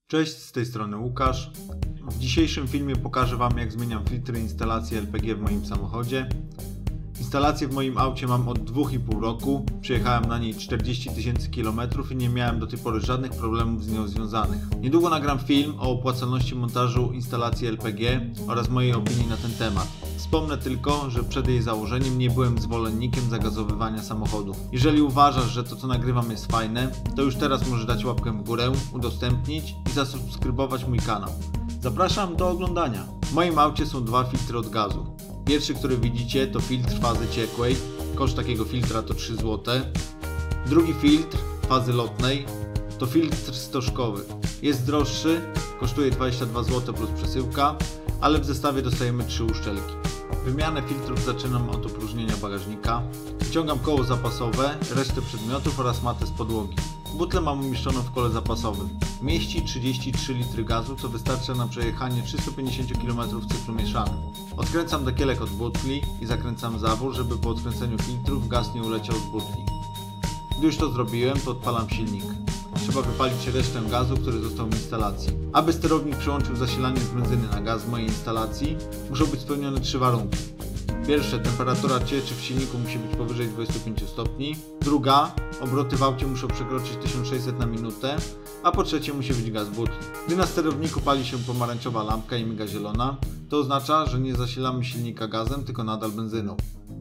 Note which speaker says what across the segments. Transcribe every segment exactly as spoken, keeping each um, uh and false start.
Speaker 1: Cześć, z tej strony Łukasz. W dzisiejszym filmie pokażę Wam, jak zmieniam filtry instalacji L P G w moim samochodzie. Instalację w moim aucie mam od dwóch i pół roku. Przejechałem na niej czterdzieści tysięcy kilometrów i nie miałem do tej pory żadnych problemów z nią związanych. Niedługo nagram film o opłacalności montażu instalacji L P G oraz mojej opinii na ten temat. Wspomnę tylko, że przed jej założeniem nie byłem zwolennikiem zagazowywania samochodów. Jeżeli uważasz, że to co nagrywam jest fajne, to już teraz możesz dać łapkę w górę, udostępnić i zasubskrybować mój kanał. Zapraszam do oglądania. W moim aucie są dwa filtry od gazu. Pierwszy, który widzicie, to filtr fazy ciekłej. Koszt takiego filtra to trzy złote. Drugi filtr fazy lotnej to filtr stożkowy. Jest droższy, kosztuje dwadzieścia dwa złote plus przesyłka, ale w zestawie dostajemy trzy uszczelki. Wymianę filtrów zaczynam od opróżnienia bagażnika. Wyciągam koło zapasowe, resztę przedmiotów oraz matę z podłogi. Butlę mam umieszczoną w kole zapasowym. Mieści trzydzieści trzy litry gazu, co wystarcza na przejechanie trzystu pięćdziesięciu kilometrów w cyklu mieszanym. Odkręcam dekielek od butli i zakręcam zawór, żeby po odkręceniu filtrów gaz nie uleciał z butli. Gdy już to zrobiłem, to odpalam silnik. Trzeba wypalić resztę gazu, który został w instalacji. Aby sterownik przełączył zasilanie z benzyny na gaz w mojej instalacji, muszą być spełnione trzy warunki. Pierwsze, temperatura cieczy w silniku musi być powyżej dwudziestu pięciu stopni. Druga, obroty w aucie muszą przekroczyć tysiąc sześćset na minutę. A po trzecie, musi być gaz w butli. Gdy na sterowniku pali się pomarańczowa lampka i miga zielona, to oznacza, że nie zasilamy silnika gazem, tylko nadal benzyną.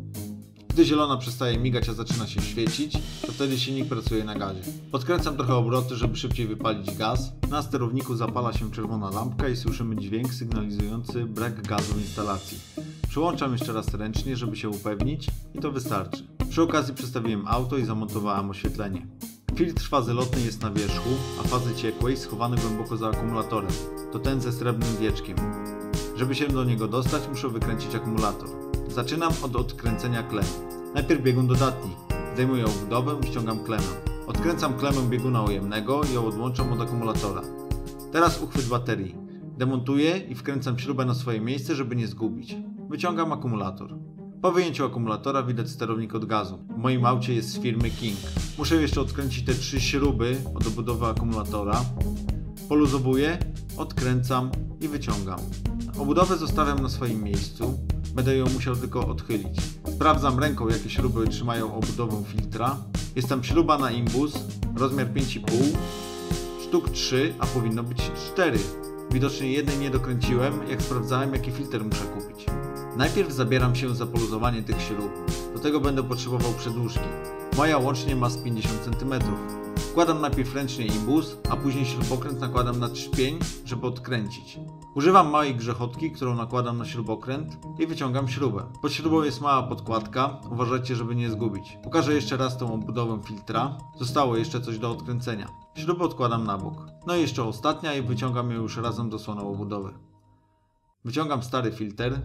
Speaker 1: Gdy zielona przestaje migać, a zaczyna się świecić, to wtedy silnik pracuje na gazie. Podkręcam trochę obroty, żeby szybciej wypalić gaz. Na sterowniku zapala się czerwona lampka i słyszymy dźwięk sygnalizujący brak gazu w instalacji. Przełączam jeszcze raz ręcznie, żeby się upewnić i to wystarczy. Przy okazji przestawiłem auto i zamontowałem oświetlenie. Filtr fazy lotnej jest na wierzchu, a fazy ciekłej schowany głęboko za akumulatorem. To ten ze srebrnym wieczkiem. Żeby się do niego dostać, muszę wykręcić akumulator. Zaczynam od odkręcenia klemy. Najpierw biegun dodatni. Zdejmuję obudowę i ściągam klemę. Odkręcam klemę bieguna ujemnego i ją odłączam od akumulatora. Teraz uchwyt baterii. Demontuję i wkręcam śrubę na swoje miejsce, żeby nie zgubić. Wyciągam akumulator. Po wyjęciu akumulatora widać sterownik od gazu. W moim aucie jest z firmy King. Muszę jeszcze odkręcić te trzy śruby od obudowy akumulatora. Poluzowuję, odkręcam i wyciągam. Obudowę zostawiam na swoim miejscu. Będę ją musiał tylko odchylić. Sprawdzam ręką, jakie śruby trzymają obudowę filtra. Jest tam śruba na imbus, rozmiar pięć i pół, sztuk trzy, a powinno być cztery. Widocznie jednej nie dokręciłem, jak sprawdzałem, jaki filtr muszę kupić. Najpierw zabieram się za poluzowanie tych śrub. Do tego będę potrzebował przedłużki. Moja łącznie ma z pięćdziesiąt centymetrów. Wkładam najpierw ręcznie imbus, a później śrubokręt nakładam na trzpień, żeby odkręcić. Używam małej grzechotki, którą nakładam na śrubokręt i wyciągam śrubę. Pod śrubą jest mała podkładka, uważajcie, żeby nie zgubić. Pokażę jeszcze raz tą obudowę filtra. Zostało jeszcze coś do odkręcenia. Śrubę odkładam na bok. No i jeszcze ostatnia i wyciągam ją już razem do słoną obudowy. Wyciągam stary filtr.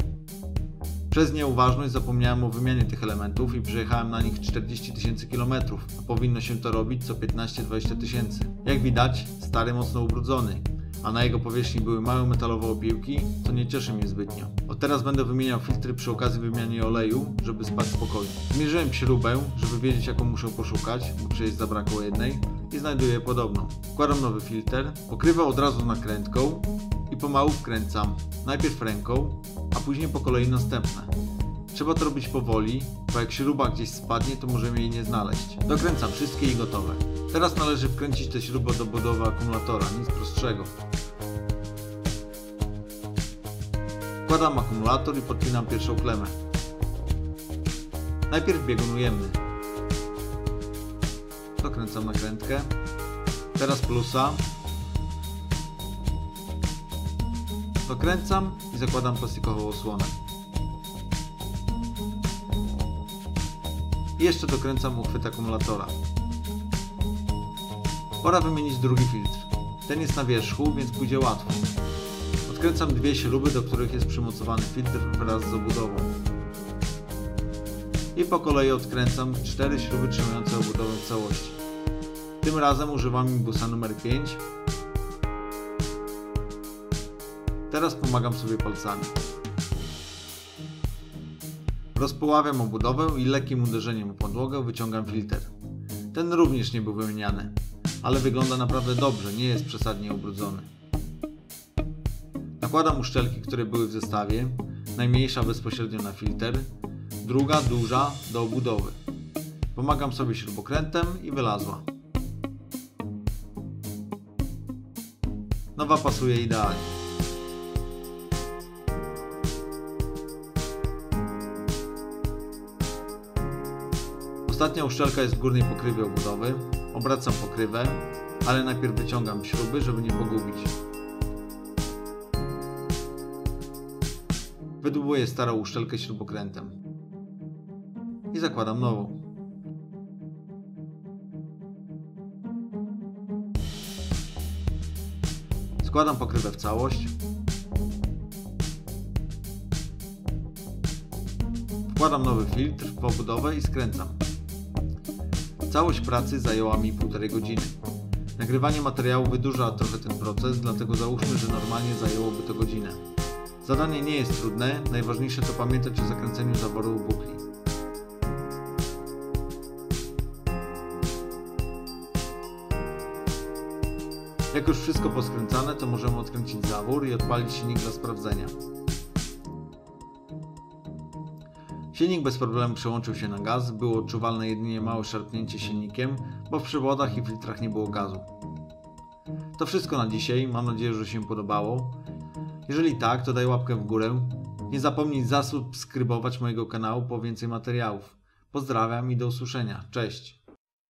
Speaker 1: Przez nieuważność zapomniałem o wymianie tych elementów i przejechałem na nich czterdzieści tysięcy kilometrów, a powinno się to robić co piętnaście do dwudziestu tysięcy. Jak widać, stary mocno ubrudzony, a na jego powierzchni były małe metalowe opiłki, co nie cieszy mnie zbytnio. Od teraz będę wymieniał filtry przy okazji wymiany oleju, żeby spać spokojnie. Zmierzyłem śrubę, żeby wiedzieć, jaką muszę poszukać, bo przecież zabrakło jednej i znajduję podobną. Wkładam nowy filtr, pokrywę od razu nakrętką i pomału wkręcam, najpierw ręką, a później po kolei następne. Trzeba to robić powoli, bo jak śruba gdzieś spadnie, to możemy jej nie znaleźć. Dokręcam wszystkie i gotowe. Teraz należy wkręcić tę śrubę do budowy akumulatora, nic prostszego. Wkładam akumulator i podpinam pierwszą klemę. Najpierw biegun ujemny. Dokręcam nakrętkę. Teraz plusa. Dokręcam i zakładam plastikową osłonę. I jeszcze dokręcam uchwyt akumulatora. Pora wymienić drugi filtr. Ten jest na wierzchu, więc pójdzie łatwo. Odkręcam dwie śruby, do których jest przymocowany filtr wraz z obudową. I po kolei odkręcam cztery śruby trzymające obudowę w całości. Tym razem używam imbusa numer pięć. Teraz pomagam sobie palcami. Rozpoławiam obudowę i lekkim uderzeniem o podłogę wyciągam filtr. Ten również nie był wymieniany. ale wygląda naprawdę dobrze, nie jest przesadnie ubrudzony. Nakładam uszczelki, które były w zestawie, najmniejsza bezpośrednio na filtr, druga duża do obudowy. Pomagam sobie śrubokrętem i wylazła. Nowa pasuje idealnie. Ostatnia uszczelka jest w górnej pokrywie obudowy. Obracam pokrywę, ale najpierw wyciągam śruby, żeby nie pogubić. Wydłubuję starą uszczelkę śrubokrętem i zakładam nową. Składam pokrywę w całość. Wkładam nowy filtr w obudowę i skręcam. Całość pracy zajęła mi półtorej godziny. Nagrywanie materiału wydłuża trochę ten proces, dlatego załóżmy, że normalnie zajęłoby to godzinę. Zadanie nie jest trudne, najważniejsze to pamiętać o zakręceniu zaworu bukli. Jak już wszystko poskręcane, to możemy odkręcić zawór i odpalić silnik dla sprawdzenia. Silnik bez problemu przełączył się na gaz, było odczuwalne jedynie małe szarpnięcie silnikiem, bo w przewodach i filtrach nie było gazu. To wszystko na dzisiaj, mam nadzieję, że się podobało. Jeżeli tak, to daj łapkę w górę. Nie zapomnij zasubskrybować mojego kanału po więcej materiałów. Pozdrawiam i do usłyszenia. Cześć!